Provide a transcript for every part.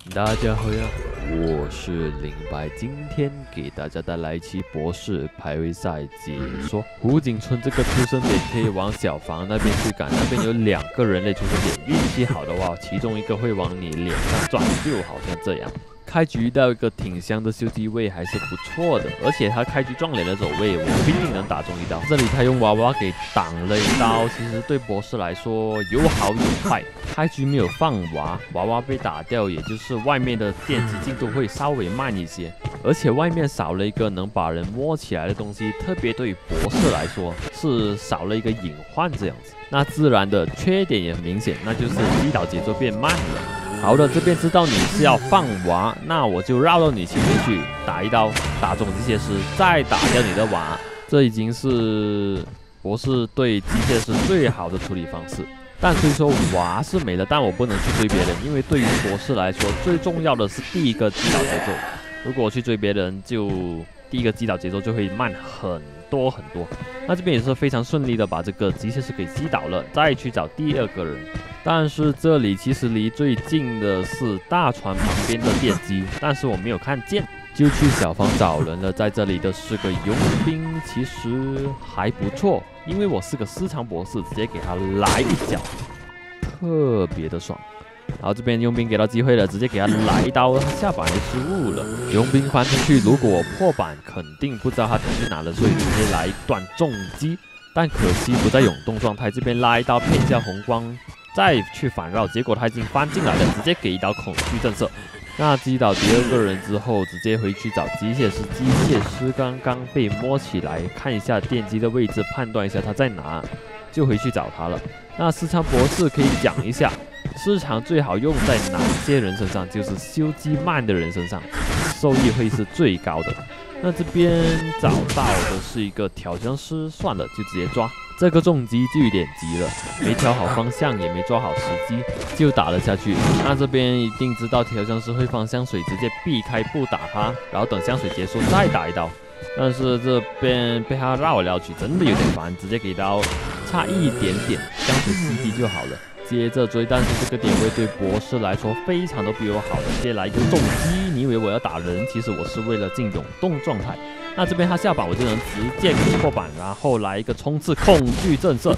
大家好呀，我是林白，今天给大家带来一期博士排位赛解说。胡景春这个出生点可以往小房那边去赶，那边有2个人类出生点，运气好的话，其中一个会往你脸上撞，就好像这样。开局遇到一个挺香的修机位还是不错的，而且他开局撞脸的走位，我不一定能打中一刀。这里他用娃娃给挡了一刀，其实对博士来说有好有坏。开局没有放娃，娃娃被打掉，也就是外面的电击进度会稍微慢一些，而且外面少了一个能把人摸起来的东西，特别对于博士来说是少了一个隐患这样子。那自然的缺点也很明显，那就是击倒节奏变慢了。好的，这边知道你是要放娃，那我就绕到你前面去打一刀，打中机械师，再打掉你的娃。这已经是博士对机械师最好的处理方式。但虽说娃是没了，但我不能去追别人，因为对于博士来说，最重要的是第一个击倒节奏。如果我去追别人，就第一个击倒节奏就会慢很多很多。那这边也是非常顺利的把这个机械师给击倒了，再去找第2个人。但是这里其实离最近的是大船旁边的电机，但是我没有看见，就去小房找人了。在这里的是个佣兵，其实还不错，因为我是个私藏博士，直接给他来一脚，特别的爽。然后这边佣兵给到机会了，直接给他来一刀，他下板还失误了。佣兵翻出去，如果我破板，肯定不知道他跑去哪了，所以直接来一段重击。但可惜不在涌动状态，这边拉一刀骗一下红光，再去反绕，结果他已经翻进来了，直接给一刀恐惧震慑。那击倒第2个人之后，直接回去找机械师。机械师刚刚被摸起来，看一下电机的位置，判断一下他在哪，就回去找他了。那私藏博士可以讲一下，市场最好用在哪些人身上？就是修机慢的人身上，收益会是最高的。那这边找到的是一个调香师，算了，就直接抓。这个重击就有点急了，没调好方向，也没抓好时机，就打了下去。那这边一定知道调香师会放香水，直接避开不打他，然后等香水结束再打一刀。但是这边被他绕来绕去，真的有点烦，直接给刀，差一点点，香水CD就好了。接着追，但是这个点位对博士来说非常都比我好，直接来一个重击。你以为我要打人，其实我是为了进涌动状态。那这边他下板，我就能直接给破板，然后来一个冲刺恐惧震慑。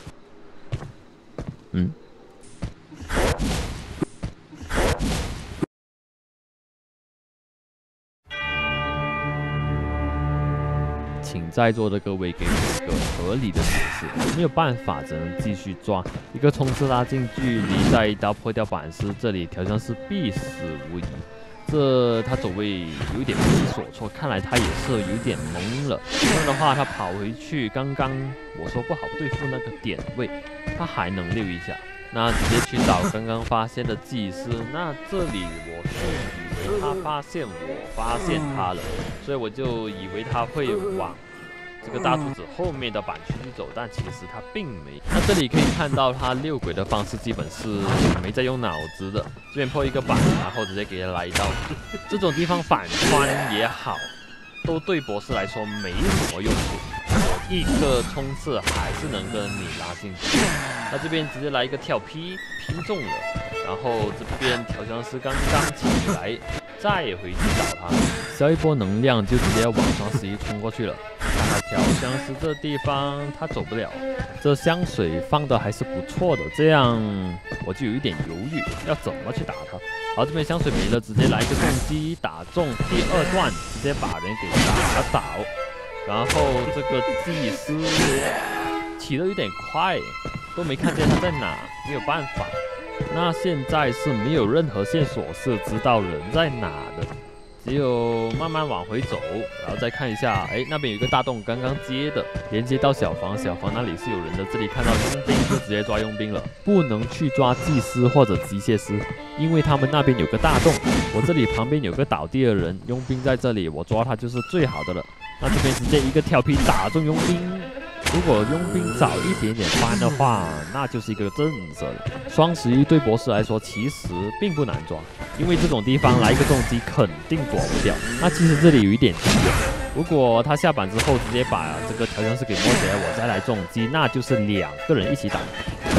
请在座的各位给我一个合理的解释，没有办法，只能继续抓。一个冲刺拉近距离，再一刀破掉板师，这里调香师必死无疑。这他走位有点不知所措，看来他也是有点懵了。不然的话，他跑回去，刚刚我说不好对付那个点位，他还能溜一下。那直接去找刚刚发现的祭司。那这里我是以为他发现我发现他了，所以我就以为他会往这个大柱子后面的板区去走，但其实他并没。那这里可以看到他溜轨的方式基本是没在用脑子的。这边破一个板，然后直接给他来一刀。这种地方反穿也好，都对博士来说没什么用处。一个冲刺还是能跟你拉进去。那这边直接来一个跳劈，劈中了。然后这边调香师刚刚起来，再回去找他，消一波能量就直接往双11冲过去了。看到调香师这地方他走不了，这香水放的还是不错的，这样我就有一点犹豫要怎么去打他。好，这边香水没了，直接来一个重击打中第2段，直接把人给打倒。然后这个祭司起得有点快，都没看见他在哪，没有办法。那现在是没有任何线索是知道人在哪的，只有慢慢往回走，然后再看一下，那边有一个大洞，刚刚接的，连接到小房，小房那里是有人的。这里看到佣兵就直接抓佣兵了，不能去抓祭司或者机械师，因为他们那边有个大洞。我这里旁边有个倒地的人，佣兵在这里，我抓他就是最好的了。那这边直接一个跳劈打中佣兵，如果佣兵早一点点翻的话，那就是一个震慑了。双11对博士来说其实并不难抓，因为这种地方来一个重击肯定躲不掉。那其实这里有一点急的，如果他下板之后直接把这个调香师给摸起来，我再来重击，那就是2个人一起打。调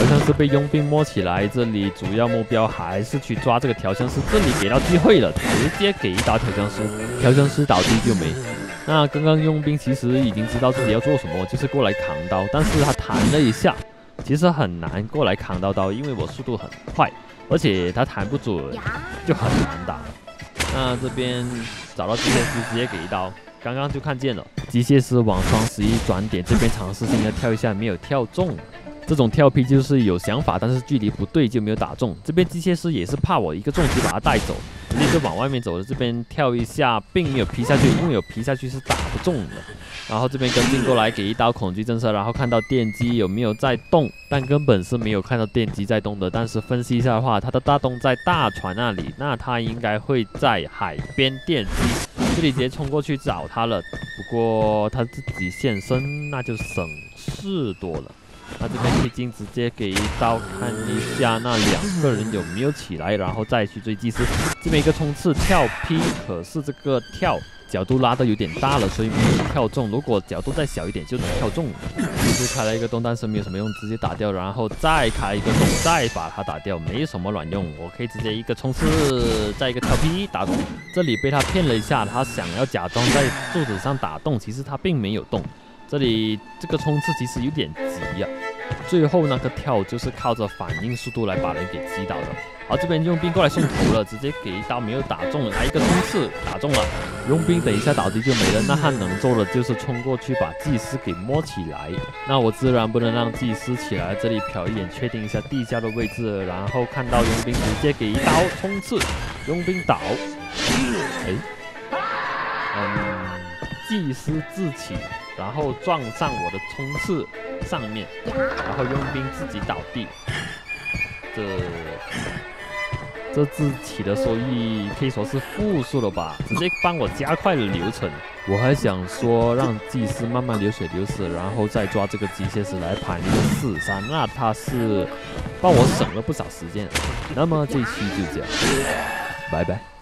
香师被佣兵摸起来，这里主要目标还是去抓这个调香师。这里给到机会了，直接给一刀调香师，调香师倒地就没。那刚刚佣兵其实已经知道自己要做什么，就是过来扛刀，但是他弹了一下，其实很难过来扛到刀，因为我速度很快，而且他弹不准，就很难打。那这边找到机械师，直接给一刀。刚刚就看见了，机械师往双11转点这边尝试性的跳一下，没有跳中。这种跳劈就是有想法，但是距离不对就没有打中。这边机械师也是怕我一个重击把他带走，直接就往外面走了。这边跳一下，并没有劈下去，因为有劈下去是打不中的。然后这边跟进过来给一刀恐惧震慑，然后看到电机有没有在动，但根本是没有看到电机在动的。但是分析一下的话，它的大洞在大船那里，那它应该会在海边电机。这里直接冲过去找他了，不过他自己现身，那就省事多了。那这边黑金直接给一刀，看一下那2个人有没有起来，然后再去追祭司。这边一个冲刺跳劈，可是这个跳角度拉得有点大了，所以没有跳中。如果角度再小一点就能跳中。祭司开了一个洞，但是没有什么用，直接打掉，然后再开一个洞，再把它打掉，没什么卵用。我可以直接一个冲刺，再一个跳劈打中。这里被他骗了一下，他想要假装在柱子上打洞，其实他并没有动。这里这个冲刺其实有点急呀，最后那个跳就是靠着反应速度来把人给击倒的。好，这边佣兵过来送头了，直接给一刀没有打中，来一个冲刺打中了，佣兵等一下倒地就没了。那他能做的就是冲过去把祭司给摸起来。那我自然不能让祭司起来，这里瞟一眼确定一下地下的位置，然后看到佣兵直接给一刀冲刺，佣兵倒。祭司自起，然后撞上我的冲刺上面，然后佣兵自己倒地。这自起的收益可以说是负数了吧，直接帮我加快了流程。我还想说让祭司慢慢流水流死，然后再抓这个机械师来盘一个4-3，那他是帮我省了不少时间。那么这期就这样，拜拜。